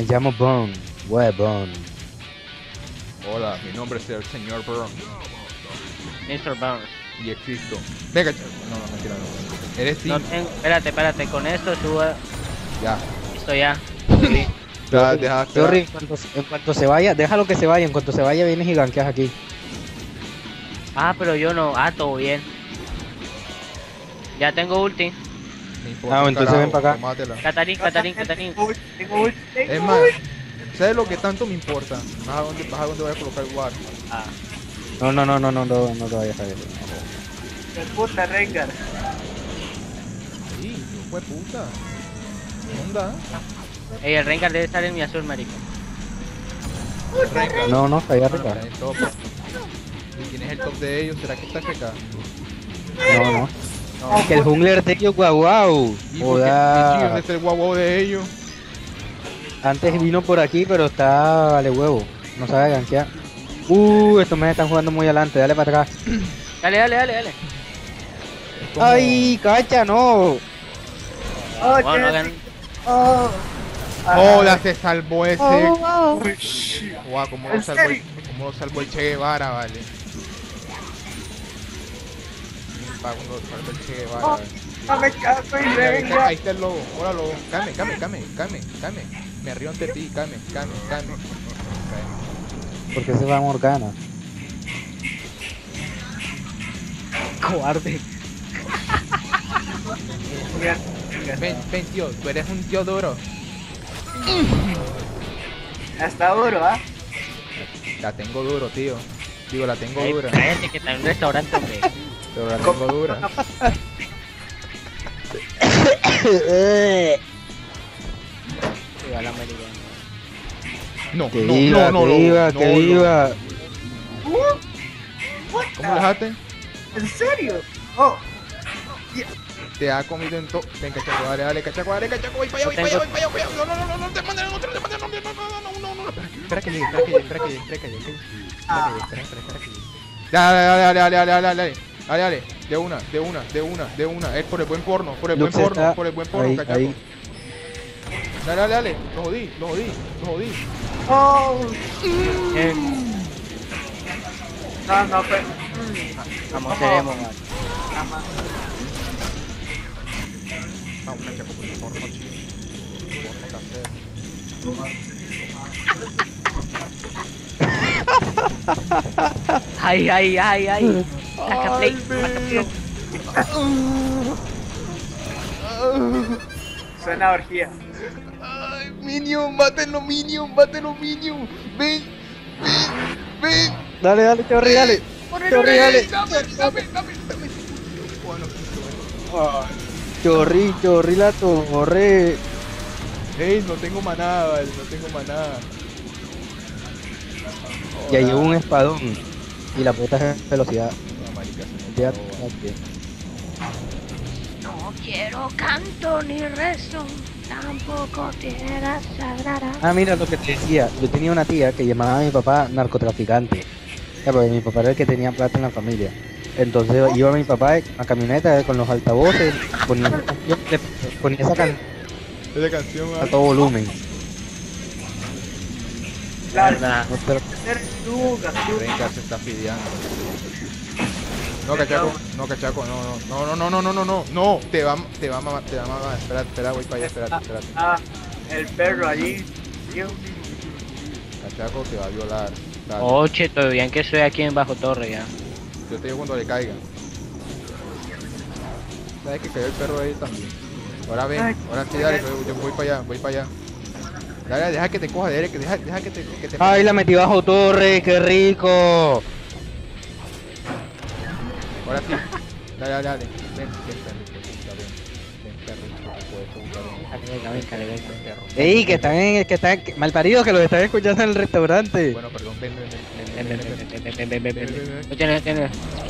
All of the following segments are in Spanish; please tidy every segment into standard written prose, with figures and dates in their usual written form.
Me llamo Bond. Bond. Hola, mi nombre es el señor Burns Mr. Burns. y existo. Venga, no, mentira, no. Eres No Tim. tengo... Espérate, con esto subo... Ya. Listo ya. Subí. Ya, deja. Sorry, en cuanto se vaya, déjalo que se vaya. En cuanto se vaya, vienes y gankeas aquí. Ah, pero yo no. Ah, todo bien. Ya tengo ulti. Me importa Ah, un entonces carajo, ven pa' acá. tómatela. Catarín. Tengo ulti. Es más, ¿sabes lo que tanto me importa? Vas a dónde voy a colocar el guard. Ah. No te vayas a ver. ¡Qué puta, Rengar! Sí, fue puta. ¿Qué onda? Ey, el Rengar debe estar en mi azul, marico. Rengar. No, está allá Bueno, arriba. pero en top. ¿Y quién es el top de ellos? ¿Será que está FK? No. Que el jungler de ellos, guau. ¿Y por qué? ¿Dónde está el guau de ellos? Antes vino por aquí, pero está vale huevo. No sabe gankear. Estos me están jugando muy adelante. Dale para acá. Dale. Es como- ¡Ay, cacha, no! ¡Oh, Bueno, no hagan... ¡Hola! Se salvó ese. Oh. Guau, ¿cómo ¿En lo salvó serio? cómo lo salvó el Che Guevara, vale? Cuando lo salvó el Che Guevara, vale. ¡No me cago en Mira, Rengar! ahí está el lobo. Hola, lobo. Came. Me río ante ti. Came. ¿Por qué se va Morgana? Cobarde. Ven, tío. Tú eres un tío duro. Está duro, ¿ah? La tengo duro, tío. Digo, la tengo Ey, dura. cállate que está en un restaurante, hombre. Pero la tengo dura. Viva la americana. No, Que viva. ¿Cómo le dejaste? ¿En serio? ¡Oh! Te ha comido en todo. Ven, cachaco, dale, cachaco, voy para allá. No, te mandes, no. Espera que llegue. Dale. De una. Es por el buen porno, Luxeta, cachaco. ahí. Dale. Lo jodí. ¡Oh! Eh, No, pero... Vamos, seremos, man. Vamos, cachaco, por el porno, chico. Porno casero. Ay. Saca play. Suena orgía. Ay, Minion, mátenlo, Minion. Ven. Dale, Chorri, dale. Chorri, dale. Dame. Bueno, Chorri, la torre. Ey, no tengo maná, vale, Ya llevo un espadón. Y la puta es velocidad. No, marica, se me Ya, acabó, vale. No quiero canto ni rezo, tampoco tierra sagrada. Mira lo que te decía. Yo tenía una tía que llamaba a mi papá narcotraficante. Ya, porque mi papá era el que tenía plata en la familia. Entonces iba mi papá en la camioneta con los altavoces, ponía esa canción Esa canción, a vale. todo volumen. Verdad. No te lo- Eres tú, Gastú. Rengar se está pidiendo. No, cachaco, no. Te va a mamar. Espera, voy para allá, espérate. Ah, el perro allí. Tío. Cachaco te va a violar. Dale. Oye, todo bien que estoy aquí en Bajo Torre ya. Yo te digo cuando le caiga. ¿Sabes que cayó el perro ahí también? Ahora ven, Ay, ahora sí, dale, yo voy para allá. Dale, deja que te coja, deja que te... Ay, la metí bajo torre, qué rico. Ahora sí. Dale. Ven, perro. Ey, que están malparidos que los están escuchando en el restaurante. Bueno, perdón, ven. No tiene.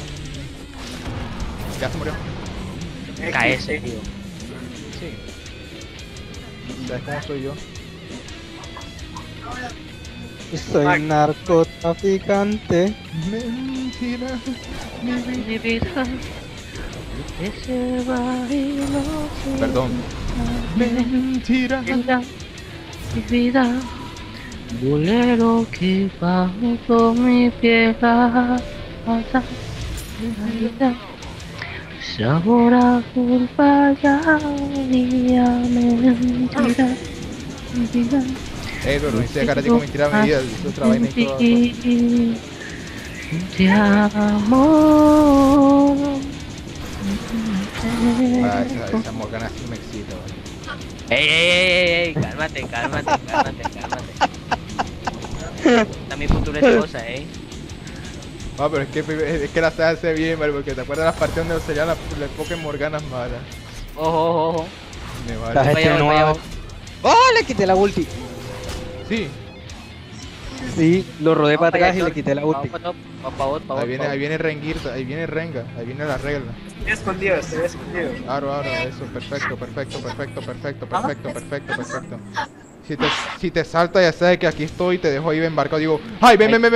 Ya se murió. KS, tío. Sí. ¿Sabes cómo soy yo? Soy narcotraficante. Mentira. Mi vida, ese baile Perdón. Mentira. mi vida, bolero que bajo mi piedra, mi vida, sabor a culpa y a mentira, mi vida. Pero no hice karate con mentira a mi vida, eso es otra vaina y todo. Te amo. Ah, esa Morgana sí me excita, vale. Ey, cálmate. Está mi futuro esposa, Ah, pero es que la sabes hacer bien, vale, porque te acuerdas de las partidas donde serían las Pokémon Morganas malas. Ojo. Me La vale. gente Vaya, nueva. vaya. ¡Oh! Le quité la ulti. Sí, Sí, lo rodé para atrás y le quité la ulti. ahí viene Rengirta, ahí viene Renga, ahí viene la regla. Estoy escondido, estoy escondido. Aro, eso, perfecto. Si te salta, ya sabes que aquí estoy, te dejo ahí embarcado, digo, ¡ay, ven! Tuve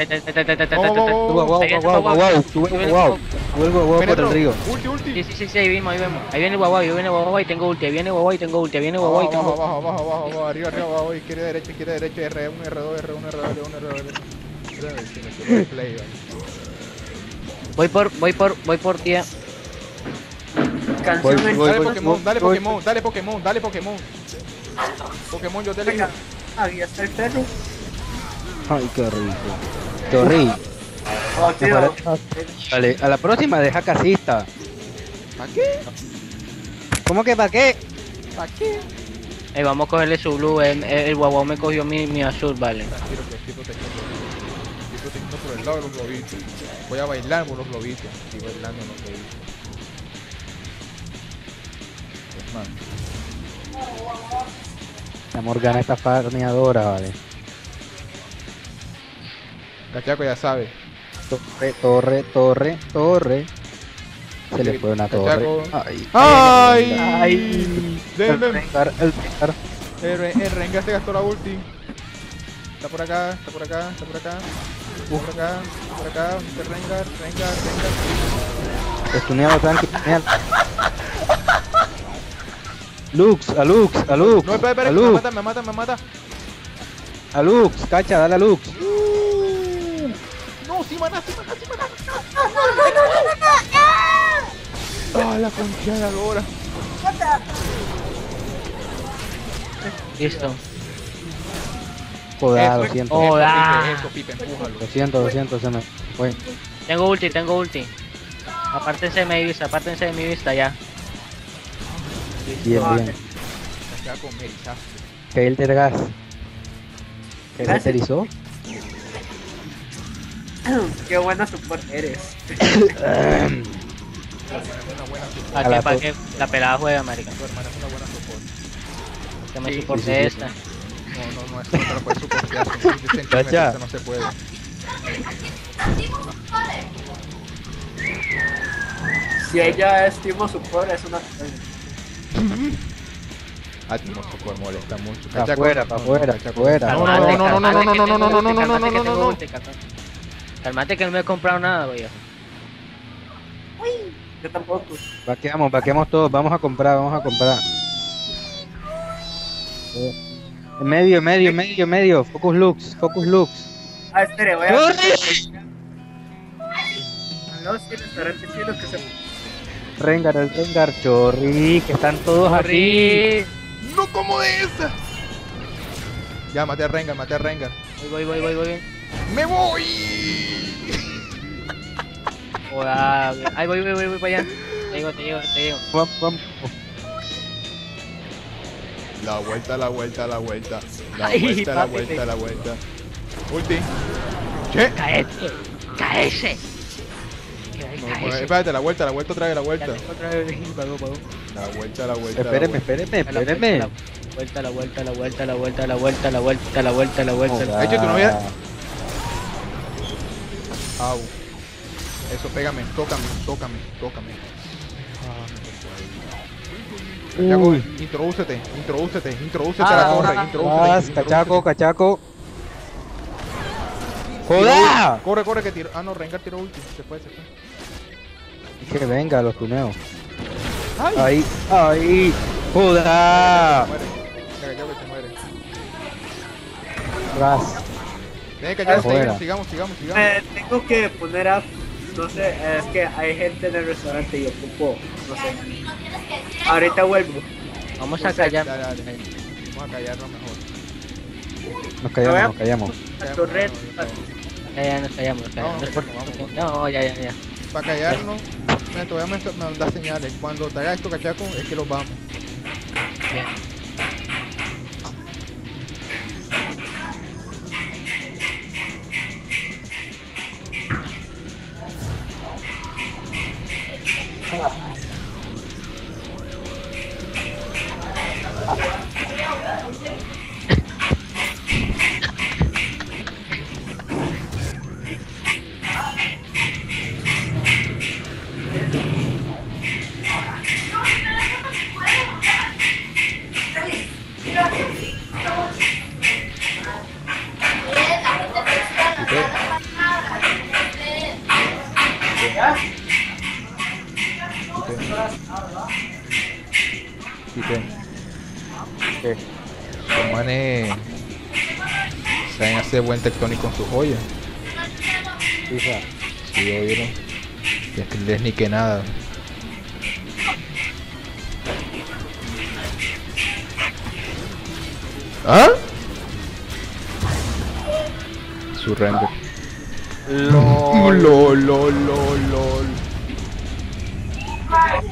guau por el río. Ulti. Sí, ahí vemos. Ahí viene el guaguau y tengo ulti. Ahí viene el guaguau y tengo ulti. Abajo, arriba, abajo, izquierda, derecha, R1, R2, R1, R2. Voy por ti. Canción en Voy, Dale Pokémon. Pokémon, yo te Venga. elijo. Ahí está el perro. Ay, qué rico. Qué horrible. Oh, tío. Vale, a la próxima deja casista. ¿Para qué? ¿Cómo que para qué? Vamos a cogerle su blue. El guaguau me cogió mi azul, vale. Quiero que estoy protegiendo. Estoy protegiendo por el lado de los globitos. Voy a bailar por los globitos. Estoy bailando en los globitos. Es más. La Morgana está farneadora, vale. Cachaco ya sabe. Torre. Se le fue una torre. Cachaco. Ay. ¡Ay! Ven. El Rengar. El Rengar se gastó la ulti. Está por acá. Por acá. Rengar. Estuneado, tranqui. Lux. No, espera, me mata. A Lux, cacha, dale a Lux. No, sí, mana. Ah, la concha de la lora. Listo. Joder, lo siento. Eso, Pipe, empújalo. Lo siento, se me fue. Tengo ulti. Apártense de mi vista ya. Bien. Cachaco, me erizaste. Que el tergas. ¿Que se aterrizó? Qué buena support eres. A la Para que la pelada juega, marica. Tu hermana es una buena support. Que me Sí, soporte sí. esta. No, eso no te lo puedes soportear. Son 15 centímetros, Cacha. eso no se puede. Si ella es Timo support, es una. Ah, Timo Support molesta mucho. Pa' afuera, pa' afuera, Cachaco. pa' afuera. No. Calmate que no me he comprado nada, güey. Yo tampoco. Vaqueamos todos, vamos a comprar. Medio. Focus Lux. Ah, espere, voy a. ¡Corre! No, sí, le estaré diciendo que se. Rengar, Chorri, que están todos aquí. No como de esa. Ya, maté a Rengar. Voy. ¡Me voy! Hola. Ay, voy para allá. Te llego. Vamos. La vuelta. Ay, La papi. vuelta. Ulti. Che. Caese. Espérate, la vuelta otra vez, la vuelta. Pago. La vuelta. Espéreme. La vuelta. De hecho, tu novia. Au. Eso, pégame, tócame. Cachaco, Uy. introdúcete a la torre, introdúcete. Cachaco. ¡Joda! Corre, que tiro. Ah, no, Rengar tiró ulti. Se fue. Que venga, los tuneo. ¡Ay! Ahí. ¡Joda! Se muere. Se muere. Ras. Tiene que echar, Fuera. sigamos. Tengo que poner a... No sé, es que hay gente en el restaurante y ocupo... No sé. Ahorita vuelvo. Vamos a callar. Dale. Vamos a callarnos mejor. Nos callamos. La torreta. Ya, nos callamos. No, No es por... vamos. No, ya. Para callarnos, mira, te voy a mandar señales. Cuando te haga esto, cachaco, es que los vamos. Bien. Quité. Los manes saben hacer buen tectónico con sus joyas. Hija. Sí, oyeron. Les ni que nada. ¿Ah? Surrender. LOL.